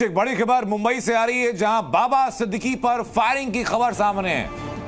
एक बड़ी खबर मुंबई से आ रही है, जहां बाबा सिद्दीकी पर फायरिंग की खबर सामने है।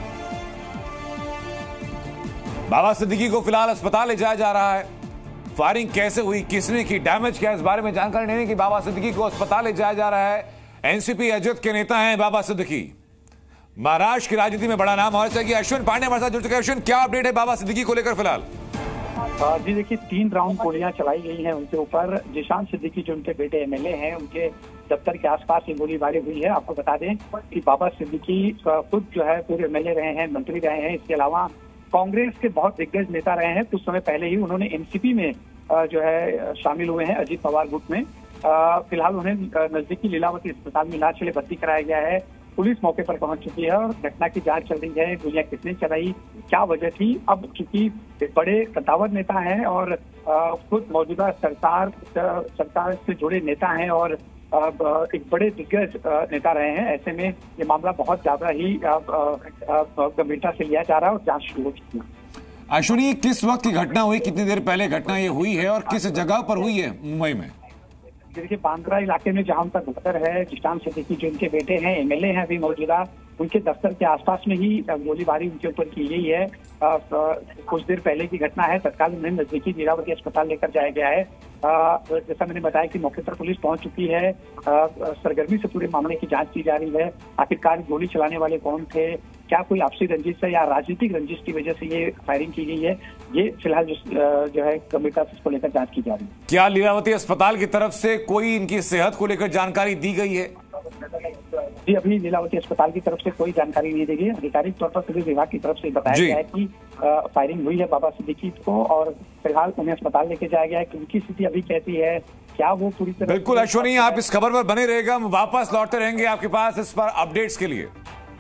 बाबा सिद्दीकी को फिलहाल अस्पताल ले जाया जा रहा है। फायरिंग कैसे हुई, किसने की, डैमेज क्या, इस बारे में जानकारी लेने की बाबा सिद्दीकी को अस्पताल ले जाया जा रहा है। एनसीपी अजित के नेता हैं बाबा सिद्दीकी। महाराष्ट्र की राजनीति में बड़ा नाम हमारे साथ अश्विन पांडे हमारे साथ जुड़ चुके हैं। अश्विन, क्या अपडेट है बाबा सिद्दीकी को लेकर फिलहाल? जी देखिए, 3 राउंड गोलियां चलाई गई हैं उनके ऊपर। जिशान सिद्दीकी जो उनके बेटे एमएलए हैं, उनके दफ्तर के आसपास ये गोलीबारी हुई है। आपको बता दें कि बाबा सिद्दीकी खुद जो है पूरे एमएलए रहे हैं, मंत्री रहे हैं। इसके अलावा कांग्रेस के बहुत दिग्गज नेता रहे हैं। कुछ समय पहले ही उन्होंने एनसीपी में जो है शामिल हुए हैं, अजीत पवार गुट में। फिलहाल उन्हें नजदीकी लीलावती अस्पताल में इलाज के लिए भर्ती कराया गया है। पुलिस मौके पर पहुंच चुकी है और घटना की जांच चल रही है। गोलियां किसने चलाई, क्या वजह थी। अब चूंकि बड़े कद्दावर नेता हैं और खुद मौजूदा सरकार से जुड़े नेता हैं और एक बड़े दिग्गज नेता रहे हैं, ऐसे में ये मामला बहुत ज्यादा ही गंभीरता से लिया जा रहा है और जांच शुरू हो चुकी है। अश्विनी, किस वक्त की घटना हुई, कितनी देर पहले घटना ये हुई है और किस जगह पर हुई है मुंबई में? देखिए, बांद्रा इलाके में जहां उनका दफ्तर है, जिशान सिद्दीकी जो उनके बेटे हैं, एमएलए हैं अभी मौजूदा, उनके दफ्तर के आसपास में ही गोलीबारी उनके ऊपर की गई है। कुछ देर पहले की घटना है। तत्काल उन्हें नजदीकी लीलावती अस्पताल लेकर जाया गया है। जैसा मैंने बताया कि मौके पर पुलिस पहुंच चुकी है। सरगर्मी से पूरे मामले की जांच की जा रही है। आखिरकार गोली चलाने वाले कौन थे, क्या कोई आपसी रंजिश है या राजनीतिक रंजिश की वजह से ये फायरिंग की गई है, ये फिलहाल जो है गंभीरता से इसको लेकर जांच की जा रही है। क्या लीलावती अस्पताल की तरफ से कोई इनकी सेहत को लेकर जानकारी दी गई है? जी, अभी लीलावती अस्पताल की तरफ से कोई जानकारी नहीं दी गई। आधिकारिक तौर पर पुलिस विभाग की तरफ से बताया गया है कि फायरिंग हुई है बाबा सिद्दीकी को और फिलहाल उन्हें अस्पताल लेके जाया गया है। कि उनकी स्थिति अभी कैसी है, क्या वो पूरी तरह। बिल्कुल अश्विनी, आप इस खबर पर बने रहेगा, हम वापस लौटते रहेंगे आपके पास इस पर अपडेट्स के लिए।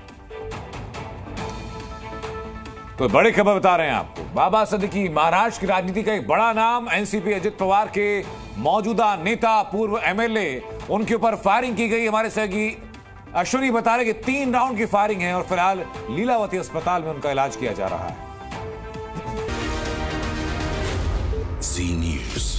तो बड़ी खबर बता रहे हैं आपको, बाबा सिद्दीकी महाराष्ट्र की राजनीति का एक बड़ा नाम, एनसीपी अजित पवार के मौजूदा नेता, पूर्व एमएलए, उनके ऊपर फायरिंग की गई। हमारे सहयोगी अश्विनी बता रहे कि 3 राउंड की फायरिंग है और फिलहाल लीलावती अस्पताल में उनका इलाज किया जा रहा है। जी न्यूज़।